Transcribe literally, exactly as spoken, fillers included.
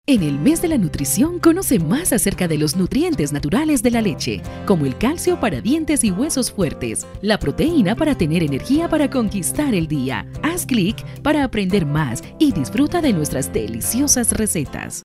En el mes de la nutrición, conoce más acerca de los nutrientes naturales de la leche, como el calcio para dientes y huesos fuertes, la proteína para tener energía para conquistar el día. Haz clic para aprender más y disfruta de nuestras deliciosas recetas.